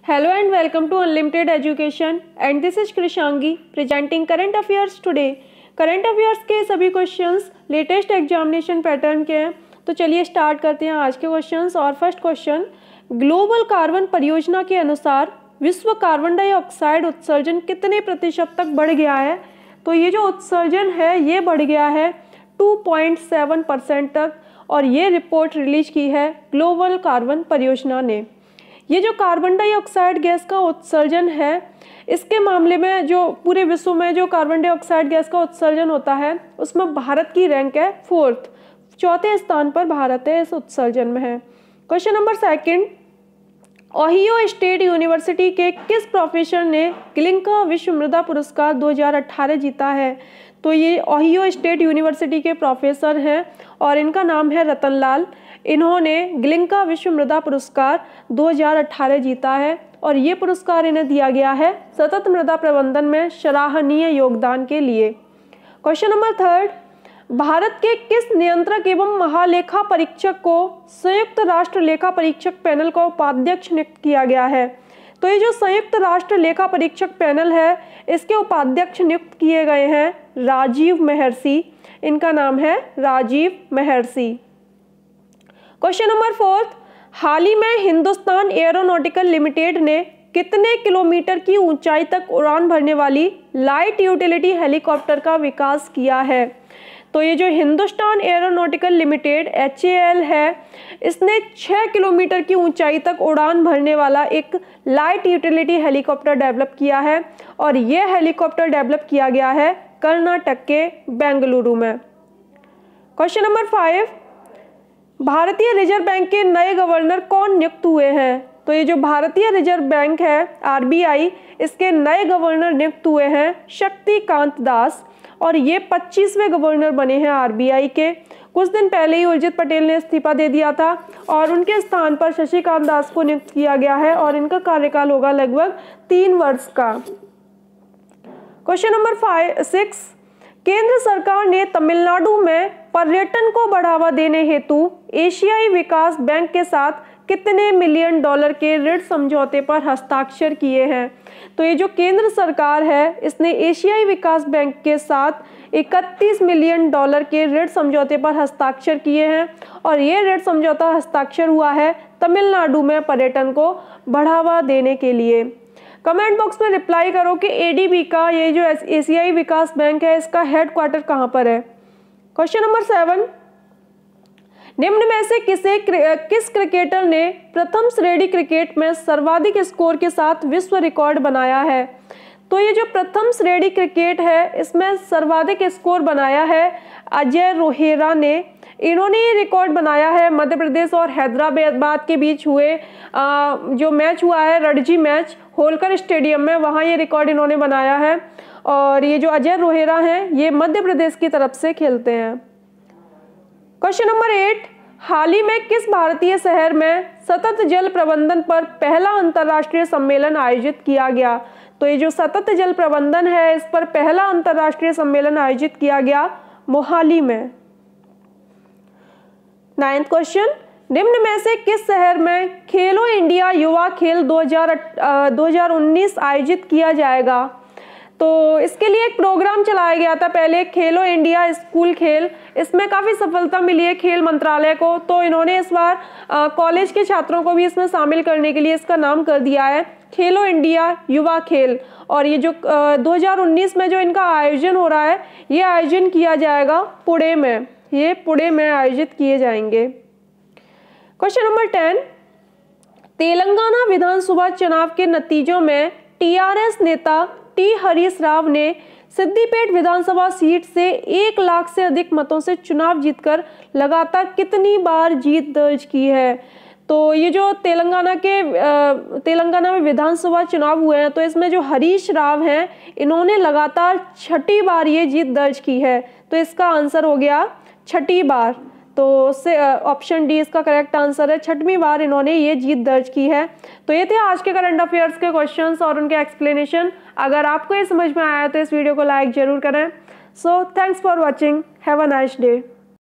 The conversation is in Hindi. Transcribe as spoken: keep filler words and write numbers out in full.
Hello and welcome to Unlimited Education and this is Krishangi presenting current affairs today. Current affairs के सभी क्वेश्चंस लेटेस्ट एग्जामिनेशन पैटर्न के हैं, तो चलिए स्टार्ट करते हैं आज के क्वेश्चंस। और फर्स्ट क्वेश्चन, ग्लोबल कार्बन परियोजना के अनुसार विश्व कार्बन डाइऑक्साइड उत्सर्जन कितने प्रतिशत तक बढ़ गया है? तो ये जो उत्सर्जन है ये बढ़ गया है टू पॉइंट सेवन परसेंट तक, और ये रिपोर्ट रिलीज की है ग्लोबल कार्बन परियोजना ने। ये जो कार्बन डाइऑक्साइड गैस का उत्सर्जन है, इसके मामले में जो पूरे विश्व में जो कार्बन डाइऑक्साइड गैस का उत्सर्जन होता है उसमें भारत की रैंक है फोर्थ, चौथे स्थान पर भारत है इस उत्सर्जन में है। Question number second, Ohio state university के किस प्रोफेसर ने ग्लिंका विश्व मृदा पुरस्कार दो हज़ार अठारह जीता है? तो ये ओहियो स्टेट यूनिवर्सिटी के प्रोफेसर हैं और इनका नाम है रतन लाल। इन्होंने ग्लिंका विश्व मृदा पुरस्कार दो हज़ार अठारह जीता है और ये पुरस्कार इन्हें दिया गया है सतत मृदा प्रबंधन में सराहनीय योगदान के लिए। क्वेश्चन नंबर थर्ड, भारत के किस नियंत्रक एवं महालेखा परीक्षक को संयुक्त राष्ट्र लेखा परीक्षक पैनल का उपाध्यक्ष नियुक्त किया गया है? तो ये जो संयुक्त राष्ट्र लेखा परीक्षक पैनल है इसके उपाध्यक्ष नियुक्त किए गए हैं राजीव महर्षि। इनका नाम है Rajiv Maharshi. Question number fourth, हाल ही में हिंदुस्तान एरोनॉटिकल लिमिटेड ने कितने किलोमीटर की ऊंचाई तक उड़ान भरने वाली लाइट यूटिलिटी हेलीकॉप्टर का विकास किया है? तो ये जो Hindustan aeronautical limited H A L है, इसने छः किलोमीटर की ऊंचाई तक उड़ान भरने वाला एक लाइट यूटिलिटी हेलीकॉप्टर डेवलप किया है और ये हेलीकॉप्टर डेवलप किया गया है कर्नाटक के बेंगलुरु में। Question number five, Bharatiya reserve bank के नए गवर्नर कौन नियुक्त हुए हैं? तो ये जो भारतीय रिजर्व बैंक है आर बी आई, इसके नए गवर्नर नियुक्त हुए हैं शक्तिकांत दास और ये पच्चीसवें गवर्नर बने हैं आर बी आई के। कुछ दिन पहले ही उर्जित पटेल ने इस्तीफा दे दिया था और उनके स्थान पर शक्तिकांत दास को नियुक्त किया गया है और इनका कार्यकाल होगा लगभग तीन वर्ष का। क्वेश्चन नंबर फाइव सिक्स, केंद्र सरकार ने तमिलनाडु में पर्यटन को बढ़ावा देने हेतु एशियाई विकास बैंक के साथ कितने मिलियन डॉलर के ऋण समझौते पर हस्ताक्षर किए हैं? तो ये जो केंद्र सरकार है इसने एशियाई विकास बैंक के साथ इकतीस मिलियन डॉलर के ऋण समझौते पर हस्ताक्षर किए हैं और ये ऋण समझौता हस्ताक्षर हुआ है तमिलनाडु में पर्यटन को बढ़ावा देने के लिए। कमेंट बॉक्स में रिप्लाई करो कि ए डी बी का ये जो एशियाई विकास बैंक है इसका हेडक्वार्टर कहाँ पर है। क्वेश्चन नंबर सेवन, निम्न में से किसे किस क्रिकेटर ने प्रथम श्रेणी क्रिकेट में सर्वाधिक स्कोर के साथ विश्व रिकॉर्ड बनाया है? तो ये जो प्रथम श्रेणी क्रिकेट है इसमें सर्वाधिक स्कोर बनाया है अजय रोहेरा ने। इन्होंने ये रिकॉर्ड बनाया है मध्य प्रदेश और हैदराबाद के बीच हुए आ, जो मैच हुआ है रणजी मैच होलकर स्टेडियम में, वहाँ ये रिकॉर्ड इन्होंने बनाया है। और ये जो अजय रोहेरा हैं ये मध्य प्रदेश की तरफ से खेलते हैं। क्वेश्चन नंबर एट, हाल ही में किस भारतीय शहर में सतत जल प्रबंधन पर पहला अंतर्राष्ट्रीय सम्मेलन आयोजित किया गया? तो ये जो सतत जल प्रबंधन है इस पर पहला अंतर्राष्ट्रीय सम्मेलन आयोजित किया गया मोहाली में। नाइन्थ क्वेश्चन, निम्न में से किस शहर में खेलो इंडिया युवा खेल दो हज़ार उन्नीस आयोजित किया जाएगा? तो इसके लिए एक प्रोग्राम चलाया गया था पहले, खेलो इंडिया स्कूल खेल। इसमें काफ़ी सफलता मिली है खेल मंत्रालय को, तो इन्होंने इस बार कॉलेज के छात्रों को भी इसमें शामिल करने के लिए इसका नाम कर दिया है खेलो इंडिया युवा खेल। और ये जो आ, दो हज़ार उन्नीस में जो इनका आयोजन हो रहा है ये आयोजन किया जाएगा पुणे में, ये पुणे में आयोजित किए जाएंगे। क्वेश्चन नंबर टेन, तेलंगाना विधानसभा चुनाव के नतीजों में टी आर एस नेता टी हरीश राव ने सिद्दीपेट विधानसभा सीट से एक लाख से अधिक मतों से चुनाव जीतकर लगातार कितनी बार जीत दर्ज की है? तो ये जो तेलंगाना के तेलंगाना में विधानसभा चुनाव हुए हैं तो इसमें जो हरीश राव हैं इन्होंने लगातार छठी बार ये जीत दर्ज की है, तो इसका आंसर हो गया छठी बार। तो उससे ऑप्शन डी इसका करेक्ट आंसर है, छठवीं बार इन्होंने ये जीत दर्ज की है। तो ये थे आज के करंट अफेयर्स के क्वेश्चंस और उनके एक्सप्लेनेशन। अगर आपको ये समझ में आया तो इस वीडियो को लाइक जरूर करें। So thanks for watching, have a nice day.